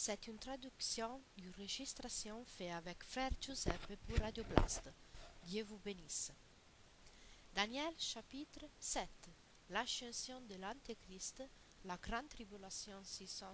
C'est une traduction d'une enregistration faite avec Frère Giuseppe pour Radio Blast. Dieu vous bénisse. Daniel chapitre 7. L'ascension de l'Antéchrist, la grande tribulation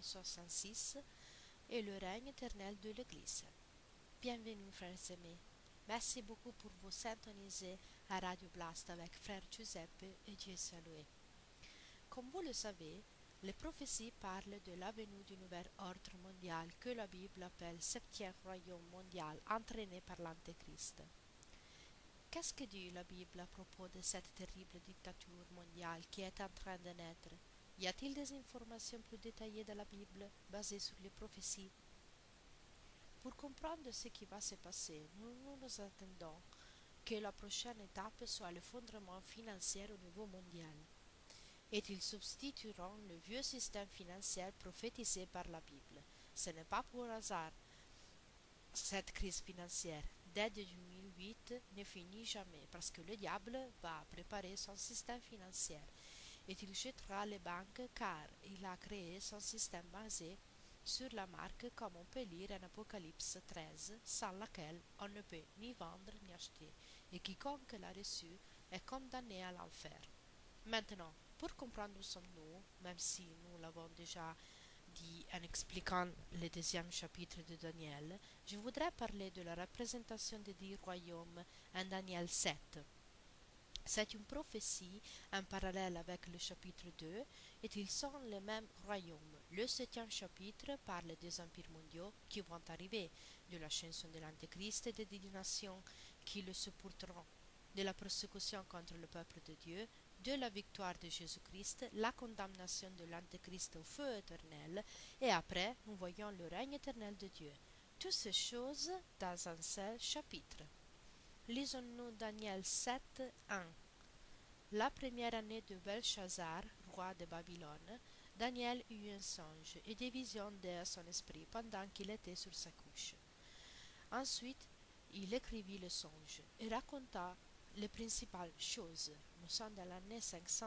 666 et le règne éternel de l'Église. Bienvenue frères aimés. Merci beaucoup pour vous syntoniser à Radio Blast avec Frère Giuseppe et Dieu soit loué. Comme vous le savez, les prophéties parlent de la venue du nouvel ordre mondial que la Bible appelle septième royaume mondial entraîné par l'Antéchrist. Qu'est-ce que dit la Bible à propos de cette terrible dictature mondiale qui est en train de naître? Y a-t-il des informations plus détaillées de la Bible basées sur les prophéties? Pour comprendre ce qui va se passer, nous attendons que la prochaine étape soit l'effondrement financier au niveau mondial. Et ils substitueront le vieux système financier prophétisé par la Bible. Ce n'est pas pour hasard. Cette crise financière, dès 2008, ne finit jamais parce que le diable va préparer son système financier et il jettera les banques car il a créé son système basé sur la marque comme on peut lire en Apocalypse 13, sans laquelle on ne peut ni vendre ni acheter, et quiconque l'a reçu est condamné à l'enfer. Maintenant, pour comprendre où sommes-nous, même si nous l'avons déjà dit en expliquant le deuxième chapitre de Daniel, je voudrais parler de la représentation des 10 royaumes en Daniel 7. C'est une prophétie en parallèle avec le chapitre 2 et ils sont les mêmes royaumes. Le septième chapitre parle des empires mondiaux qui vont arriver, de l'ascension de l'Antéchrist et des 10 nations qui le supporteront, de la persécution contre le peuple de Dieu, de la victoire de Jésus-Christ, la condamnation de l'Antéchrist au feu éternel, et après nous voyons le règne éternel de Dieu. Toutes ces choses dans un seul chapitre. Lisons-nous Daniel 7, 1. La première année de Belshazzar, roi de Babylone, Daniel eut un songe et des visions à son esprit pendant qu'il était sur sa couche. Ensuite, il écrivit le songe et raconta les principales choses. Nous sommes dans l'année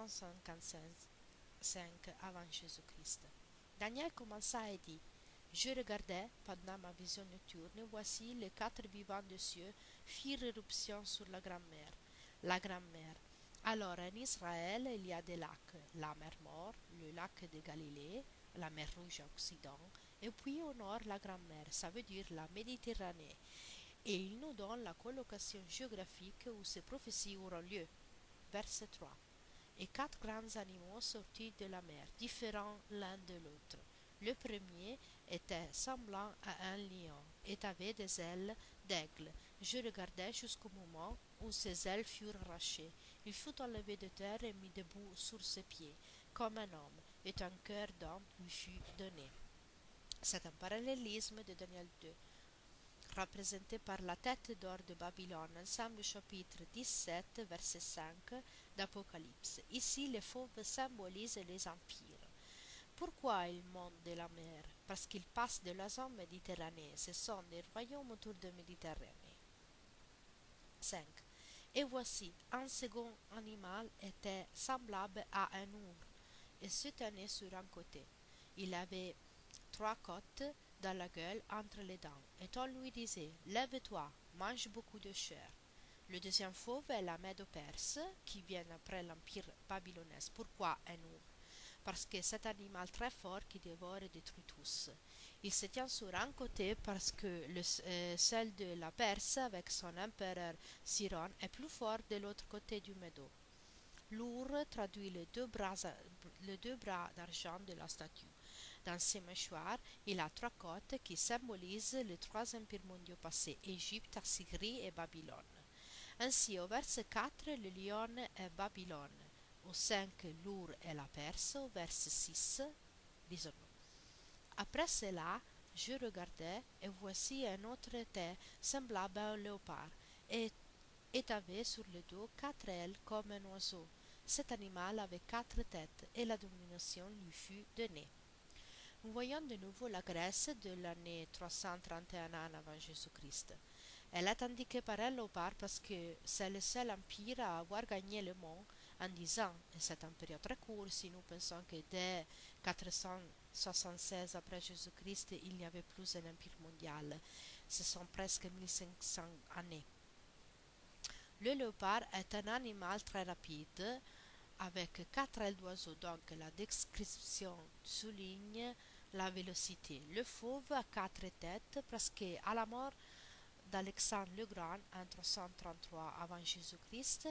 555 avant Jésus-Christ. Daniel commença et dit: Je regardais pendant ma vision nocturne, et voici les 4 vivants des cieux firent éruption sur la grande mer. La grande mer. Alors en Israël, il y a des lacs, la mer Morte, le lac de Galilée, la mer Rouge à Occident, et puis au nord la grande mer, ça veut dire la Méditerranée. Et il nous donne la colocation géographique où ces prophéties auront lieu. Verset 3. Et 4 grands animaux sortis de la mer, différents l'un de l'autre. Le premier était semblant à un lion et avait des ailes d'aigle. Je regardais jusqu'au moment où ses ailes furent arrachées. Il fut enlevé de terre et mis debout sur ses pieds, comme un homme, et un cœur d'homme lui fut donné. C'est un parallélisme de Daniel 2. Représenté par la tête d'or de Babylone, ensemble chapitre 17, verset 5 d'Apocalypse. Ici, les fauves symbolisent les empires. Pourquoi ils montent de la mer? Parce qu'ils passent de la zone méditerranée. Ce sont des royaumes autour de Méditerranée. 5. Et voici, un second animal était semblable à un ours et se tenait sur un côté. Il avait 3 côtes dans la gueule entre les dents, et on lui disait: Lève-toi, mange beaucoup de chair. Le deuxième fauve est la Médo-Perse, qui vient après l'empire babylonais. Pourquoi un ours? Parce que c'est un animal très fort qui dévore et détruit tous. Il se tient sur un côté parce que celle de la Perse, avec son empereur Siron, est plus fort de l'autre côté du Médo. L'ours traduit les deux bras d'argent de la statue. Dans ses mâchoires, il a 3 côtes qui symbolisent les 3 empires mondiaux passés: Égypte, Assyrie et Babylone. Ainsi, au verset 4, le lion est Babylone. Au 5, l'ours est la Perse. Au verset 6, lisons-nous. Après cela, je regardais, et voici un autre était semblable à un léopard, et avait sur le dos 4 ailes comme un oiseau. Cet animal avait 4 têtes, et la domination lui fut donnée. Nous voyons de nouveau la Grèce de l'année 331 avant Jésus-Christ. Elle est indiquée par un léopard parce que c'est le seul empire à avoir gagné le monde en 10 ans, et c'est un période très court si nous pensons que dès 400 76 après Jésus-Christ, il n'y avait plus un empire mondial. Ce sont presque 1500 années. Le léopard est un animal très rapide avec quatre ailes d'oiseau, donc la description souligne la vélocité. Le fauve a quatre têtes, presque à la mort d'Alexandre le Grand en 333 avant Jésus-Christ.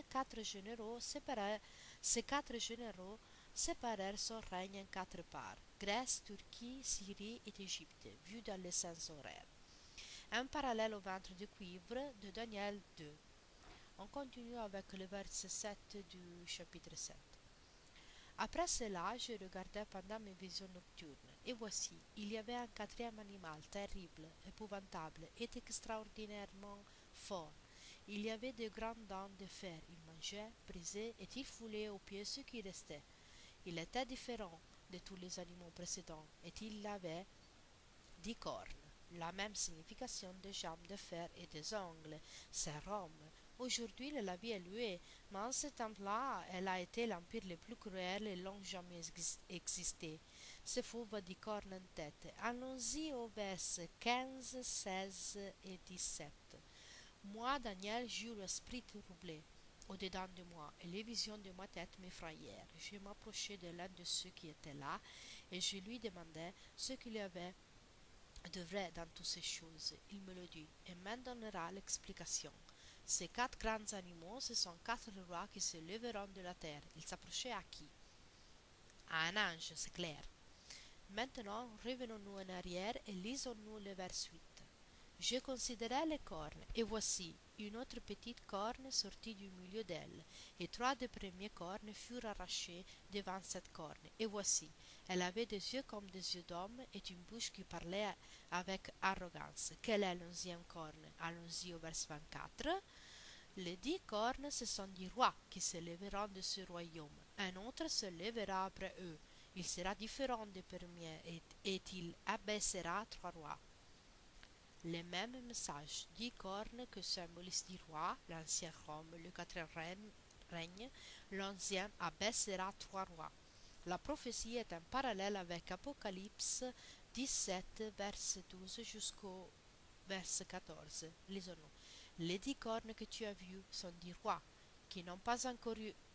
Ces quatre généraux séparèrent son règne en quatre parts: Grèce, Turquie, Syrie et Égypte, vu dans les sens horaires. Un parallèle au ventre de cuivre de Daniel 2. On continue avec le verset 7 du chapitre 7. Après cela, je regardais pendant mes visions nocturnes, et voici, il y avait un quatrième animal, terrible, épouvantable et extraordinairement fort. Il y avait de grandes dents de fer, il mangeait, brisait et il foulait aux pieds ce qui restait. Il était différent de tous les animaux précédents, et il avait 10 cornes, la même signification des jambes de fer et des ongles. C'est Rome. Aujourd'hui, la vie est louée, mais en ce temps-là, elle a été l'empire le plus cruel et long jamais existé. Ce fauve 10 cornes en tête. Allons-y au verset 15, 16 et 17. Moi, Daniel, j'eus l'esprit troublé au-dedans de moi, et les visions de ma tête m'effrayèrent. Je m'approchai de l'un de ceux qui étaient là, et je lui demandai ce qu'il y avait de vrai dans toutes ces choses. Il me le dit, et m'en donnera l'explication. Ces quatre grands animaux, ce sont quatre rois qui se lèveront de la terre. Ils s'approchaient à qui? À un ange, c'est clair. Maintenant, revenons-nous en arrière et lisons-nous le verset 8. Je considérai les cornes, et voici, une autre petite corne sortit du milieu d'elle, et trois des premières cornes furent arrachées devant cette corne, et voici, elle avait des yeux comme des yeux d'homme, et une bouche qui parlait avec arrogance. Quelle est l'onzième corne? Allons-y au verset 24. Les 10 cornes, ce sont 10 rois qui se lèveront de ce royaume. Un autre se lèvera après eux. Il sera différent des premiers, et il abaissera 3 rois. Le même message, 10 cornes que symbolisent 10 rois, l'ancien Rome, le quatrième règne, l'onzième abaissera 3 rois. La prophétie est un parallèle avec Apocalypse 17, verset 12 jusqu'au verset 14. Lisons-nous. Les 10 cornes que tu as vues sont 10 rois qui n'ont pas encore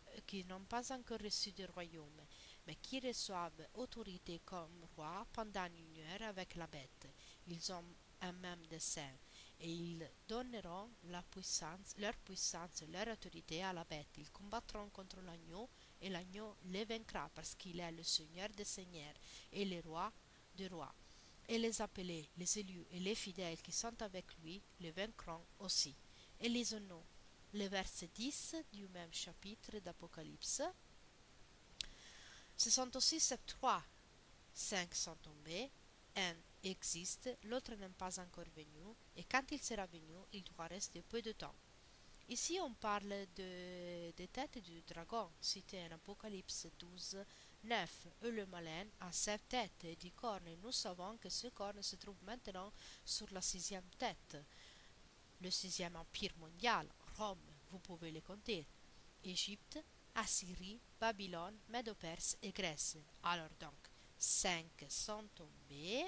reçu de royaume, mais qui reçoivent autorité comme rois pendant une heure avec la bête. Ils ont un même dessein, et ils donneront leur puissance, leur autorité à la bête. Ils combattront contre l'agneau, et l'agneau les vaincra, parce qu'il est le Seigneur des seigneurs et le roi des rois. Et les appelés, les élus et les fidèles qui sont avec lui le vaincront aussi. Et lisons-nous le verset 10 du même chapitre d'Apocalypse. Ce sont aussi ces trois. 5 sont tombés, un existe, l'autre n'est pas encore venu, et quand il sera venu, il doit rester peu de temps. Ici, on parle des têtes du dragon, cité en Apocalypse 12, 9. Et le malin a 7 têtes et 10 cornes, et nous savons que ce corne se trouve maintenant sur la 6e tête. Le 6e empire mondial, Rome, vous pouvez le compter. Égypte, Assyrie, Babylone, Médo-Perse et Grèce. Alors donc, 5 sont tombés,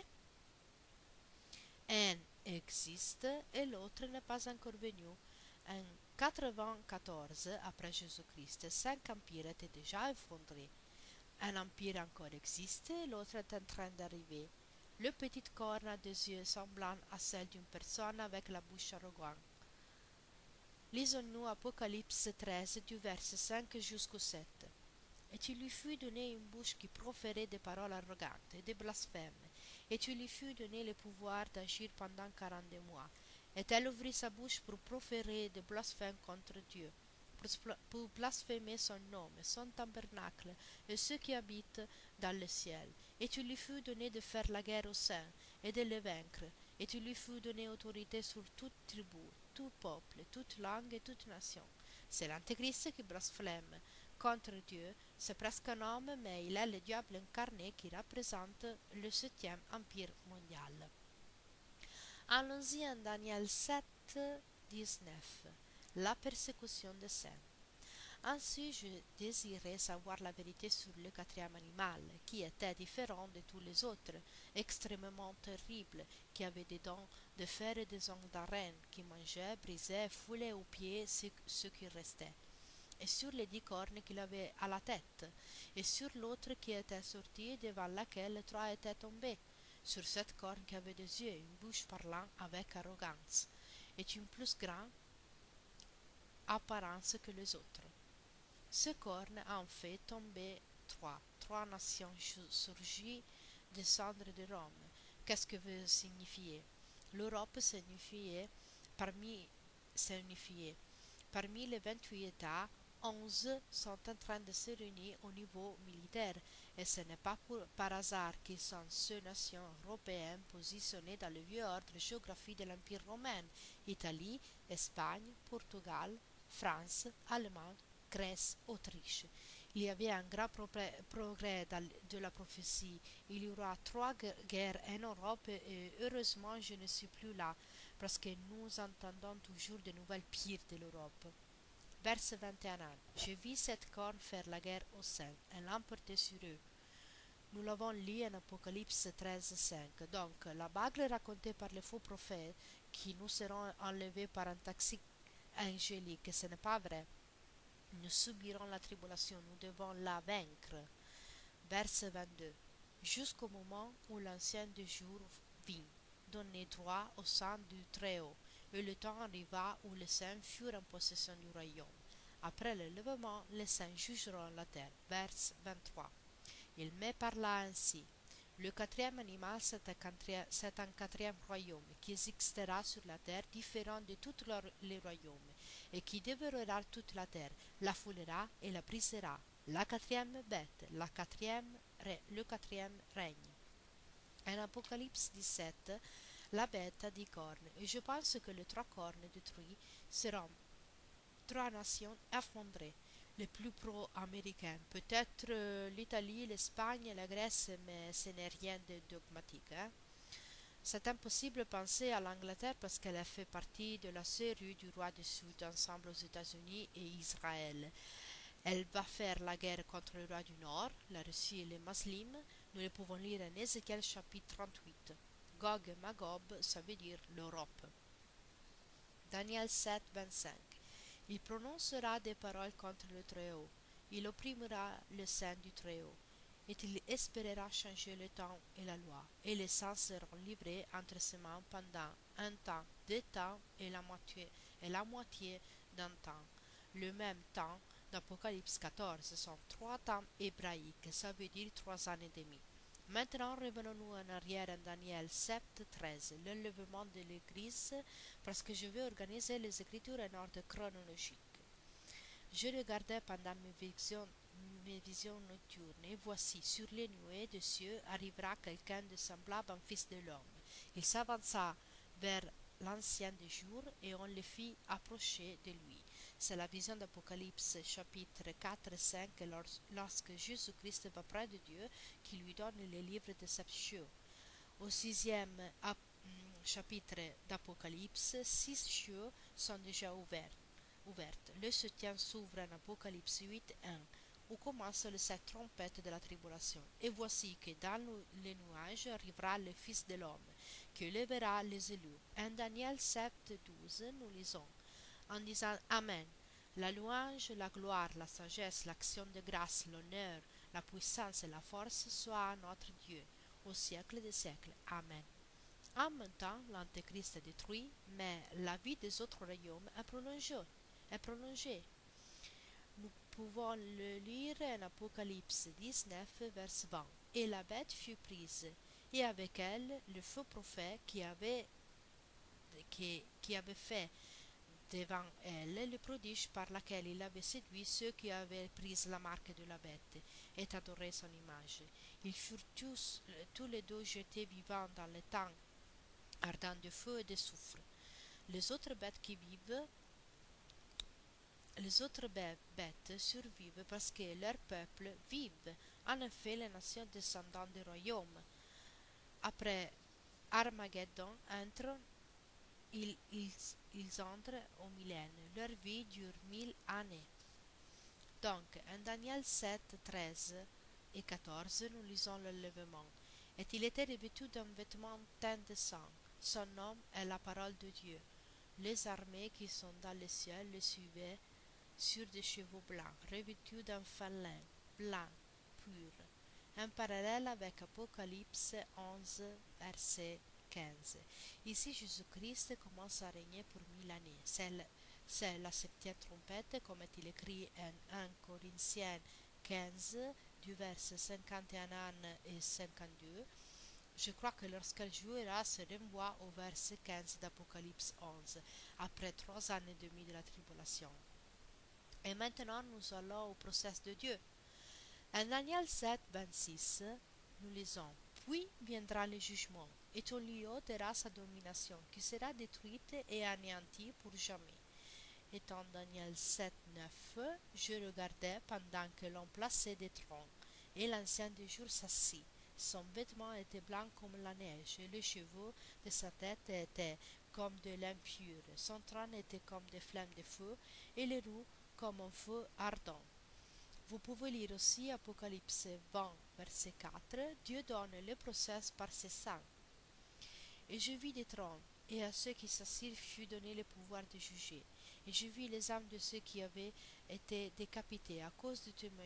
un existe et l'autre n'est pas encore venu. En 94 après Jésus-Christ, 5 empires étaient déjà effondrés. Un empire encore existe, l'autre est en train d'arriver. Le petit corne a des yeux semblants à celle d'une personne avec la bouche arrogante. Lisons-nous Apocalypse 13 du verset 5 jusqu'au 7. Et tu lui fus donné une bouche qui proférait des paroles arrogantes et des blasphèmes, et tu lui fus donné le pouvoir d'agir pendant 42 mois. Et elle ouvrit sa bouche pour proférer des blasphèmes contre Dieu, pour blasphémer son nom et son tabernacle et ceux qui habitent dans le ciel. Et tu lui fus donné de faire la guerre aux saints et de les vaincre. Et tu lui fus donné autorité sur toute tribu, tout peuple, toute langue et toute nation. C'est l'Antéchrist qui blasphème contre Dieu. C'est presque un homme, mais il est le diable incarné qui représente le 7e empire mondial. Allons-y en Daniel 7, 19. La persécution des saints. Ainsi, je désirais savoir la vérité sur le quatrième animal, qui était différent de tous les autres, extrêmement terrible, qui avait des dents de fer et des ongles d'arène, qui mangeait, brisait, foulait aux pieds ce qui restait, et sur les 10 cornes qu'il avait à la tête, et sur l'autre qui était sortie, devant laquelle 3 étaient tombés, sur cette corne qui avait des yeux, une bouche parlant avec arrogance, et une plus grande apparence que les autres. Ce corne en fait tomber 3 nations surgies des cendres de Rome. Qu'est-ce que veut signifier? L'Europe parmi, s'est unifiée. Parmi les 28 États, 11 sont en train de se réunir au niveau militaire, et ce n'est pas par hasard qu'ils sont ces nations européennes positionnées dans le vieux ordre géographique de l'Empire romain: Italie, Espagne, Portugal, France, Allemagne, Grèce, Autriche. Il y avait un grand progrès de la prophétie. Il y aura 3 guerres en Europe, et heureusement je ne suis plus là, parce que nous entendons toujours de nouvelles pires de l'Europe. Verset 21. Je vis cette corne faire la guerre aux saints et l'emporter sur eux. Nous l'avons lu en Apocalypse 13,5. Donc, la bague racontée par les faux prophètes qui nous seront enlevés par un taxi angélique, ce n'est pas vrai. Nous subirons la tribulation, nous devons la vaincre. Verset 22. Jusqu'au moment où l'ancien des jours vint, donner droit au sang du Très-Haut, et le temps arriva où les saints furent en possession du royaume. Après le levement, les saints jugeront la terre. Verset 23. Il me parla ainsi. Le quatrième animal, c'est un quatrième royaume qui existera sur la terre, différent de tous les royaumes, et qui dévorera toute la terre, la foulera et la brisera. La quatrième bête, le quatrième règne. En Apocalypse 17, la bête a 10 cornes, et je pense que les 3 cornes détruites seront 3 nations effondrées, les plus pro-américaines, peut-être l'Italie, l'Espagne et la Grèce, mais ce n'est rien de dogmatique. C'est impossible de penser à l'Angleterre parce qu'elle a fait partie de la série du roi du Sud ensemble aux États-Unis et Israël. Elle va faire la guerre contre le roi du Nord, la Russie et les Muslims. Nous le pouvons lire en Ézéchiel chapitre 38. Gog et Magog, ça veut dire l'Europe. Daniel 7, 25. Il prononcera des paroles contre le Très-Haut. Il opprimera le sein du Très-Haut. Et il espérera changer le temps et la loi. Et les saints seront livrés entre ses mains pendant un temps, 2 temps et la moitié d'un temps. Le même temps d'Apocalypse 14 sont 3 temps hébraïques, ça veut dire 3 ans et demi. Maintenant, revenons-nous en arrière en Daniel 7, 13, l'enlèvement de l'Église, parce que je veux organiser les Écritures en ordre chronologique. Je regardais pendant mes visions nocturnes, et voici, sur les nuées des cieux arrivera quelqu'un de semblable en fils de l'homme. Il s'avança vers l'ancien des jours, et on le fit approcher de lui. C'est la vision d'Apocalypse chapitre 4 et 5, lorsque Jésus-Christ va près de Dieu, qui lui donne les livres de Septieux. Au 6e chapitre d'Apocalypse, 6 cieux sont déjà ouvertes. Le 7e s'ouvre en Apocalypse 8, 1, où commence les 7 trompettes de la tribulation. Et voici que dans les nuages arrivera le Fils de l'homme, qui lèvera les élus. En Daniel 7, 12, nous lisons en disant Amen. La louange, la gloire, la sagesse, l'action de grâce, l'honneur, la puissance et la force soient à notre Dieu, au siècle des siècles. Amen. En même temps, l'Antéchrist est détruit, mais la vie des autres royaumes est prolongée. Nous pouvons le lire en Apocalypse 19, verset 20. Et la bête fut prise, et avec elle le faux prophète qui avait fait devant elle le prodige par lequel il avait séduit ceux qui avaient pris la marque de la bête et adoré son image. Ils furent tous les deux jetés vivants dans le temps ardent de feu et de soufre. Les autres bêtes survivent parce que leur peuple vive. En effet, les nations descendantes du royaume, après Armageddon, ils entrent au millénaire. Leur vie dure 1000 années. Donc, en Daniel 7, 13 et 14, nous lisons le lèvement. Et il était revêtu d'un vêtement teint de sang. Son nom est la parole de Dieu. Les armées qui sont dans le ciel le suivaient sur des chevaux blancs, revêtus d'un fin lin, blanc, pur. Un parallèle avec Apocalypse 11, verset 15. Ici, Jésus-Christ commence à régner pour 1000 années. C'est la septième trompette, comme est-il écrit en 1 Corinthiens 15, du verset 51 et 52. Je crois que lorsqu'elle jouera, se renvoie au verset 15 d'Apocalypse 11, après 3 ans et demi de la tribulation. Et maintenant, nous allons au procès de Dieu. En Daniel 7, 26, nous lisons: Puis viendra le jugement, et ton lieu ôtera sa domination, qui sera détruite et anéantie pour jamais. Et en Daniel 7, 9, je regardais pendant que l'on plaçait des trônes, et l'ancien des jours s'assit. Son vêtement était blanc comme la neige, et les cheveux de sa tête étaient comme de lin pur. Son trône était comme des flammes de feu, et les roues comme un feu ardent. Vous pouvez lire aussi Apocalypse 20, verset 4. Dieu donne le procès par ses saints. Et je vis des trônes, et à ceux qui s'assirent fut donné le pouvoir de juger. Et je vis les âmes de ceux qui avaient été décapités à cause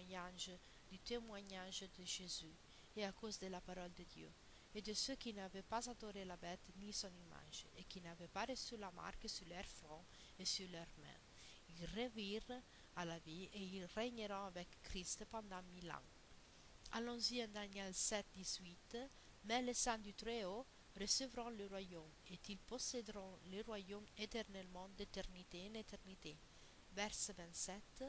du témoignage de Jésus, et à cause de la parole de Dieu, et de ceux qui n'avaient pas adoré la bête ni son image, et qui n'avaient pas reçu la marque sur leur front et sur leurs mains. Ils revirent à la vie, et ils régneront avec Christ pendant 1000 ans. Allons-y en Daniel 7, 18. Mais les saints du Très-Haut recevront le royaume, et ils posséderont le royaume éternellement d'éternité en éternité. Verset 27.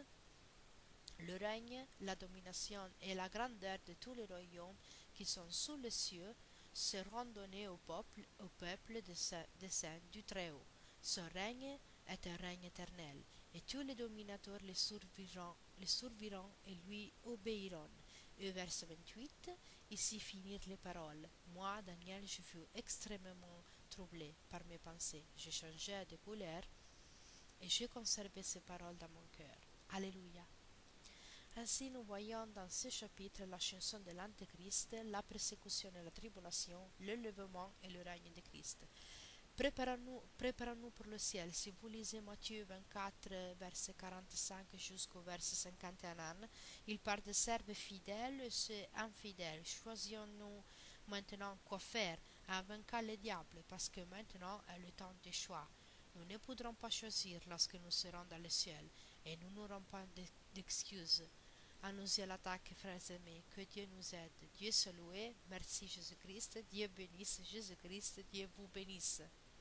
Le règne, la domination et la grandeur de tous les royaumes qui sont sous les cieux seront donnés au peuple des saints du Très-Haut. Ce règne est un règne éternel, et tous les dominateurs les serviront et lui obéiront. Et verset 28, ici finirent les paroles. Moi, Daniel, je fus extrêmement troublé par mes pensées. Je changeai de couleur et je conservai ces paroles dans mon cœur. Alléluia. Ainsi, nous voyons dans ce chapitre l'ascension de l'Antéchrist, la persécution et la tribulation, le lèvement et le règne de Christ. Préparons-nous pour le ciel. Si vous lisez Matthieu 24, verset 45 jusqu'au verset 51, il parle de serves fidèles et infidèles. Choisissons-nous maintenant quoi faire en vainquant le diable, parce que maintenant est le temps des choix. Nous ne pourrons pas choisir lorsque nous serons dans le ciel, et nous n'aurons pas d'excuses. Allons-y à l'attaque, frères aimés. Que Dieu nous aide. Dieu soit loué. Merci Jésus-Christ. Dieu bénisse Jésus-Christ. Dieu vous bénisse.